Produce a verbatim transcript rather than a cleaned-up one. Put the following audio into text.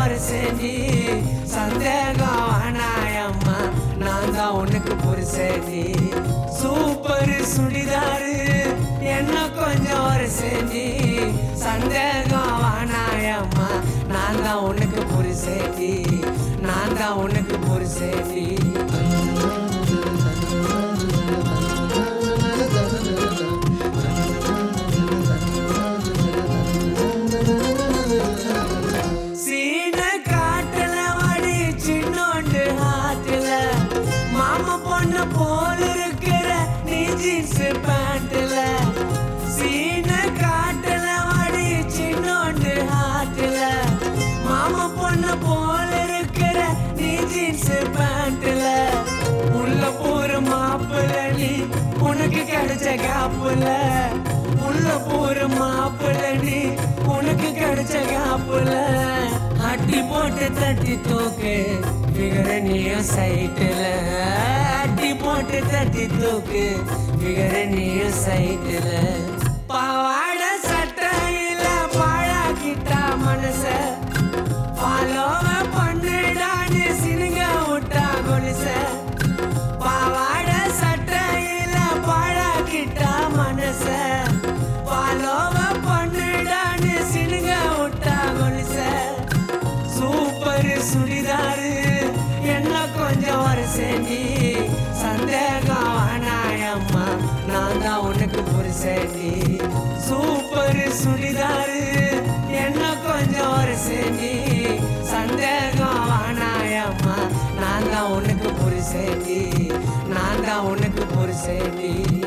வருஷேண்டி சந்தேகம் வேணாயம்மா நான் தான் உனக்கு புருஷேண்டி சூப்பர் சுடிதாரு என்ன கொஞ்சம் வருஷேண்டி சந்தேகம் வேணாயம்மா நான் தான் உனக்கு புருஷேண்டி நான் தான் உனக்கு புருஷேண்டி போல இருக்கிற நீ ஜீன்ஸ் பேண்ட்ல சீன காட்டல வாடி சின்னோண்டு ஹாட்ல மாமா பொண்ணு போல இருக்கிற நீ ஜீன்ஸ் பேண்ட்ல உள்ள போற மாப்பிள்ள நீ உனக்கு கிடைச்ச காப்புல உள்ள போற மாப்பிள்ள நீ உனக்கு கிடைச்ச காப்புல அட்டி போட்டு தட்டி தூக்கு பிகர நீயும் சைட்டுல அட்டி போட்டு தட்டி தூக்கு பிகர நீயும் சைட்டுல பாவாட சட்டையில பாழாக்கிட்டா மனச பாலோவ பண்ணுடான்னு சினுங்க விட்டா கொலுச பாவாட சட்டையில பாழாக்கிட்டா மனச பாலோவ பண்ணுடான்னு சினுங்க விட்டா கொலுச சூப்பர் சுடிதாரு என்ன கொஞ்சம் வருஷேண்டி சந்தேகம் வேணாயம்மா நான் தான் உனக்கு புருஷேண்டி சூப்பர் சுடிதாரு என்ன கொஞ்சம் வருஷேண்டி சந்தேகம் வேணாயம்மா நான் தான் உனக்கு புருஷேண்டி நான் தான் உனக்கு புருஷேண்டி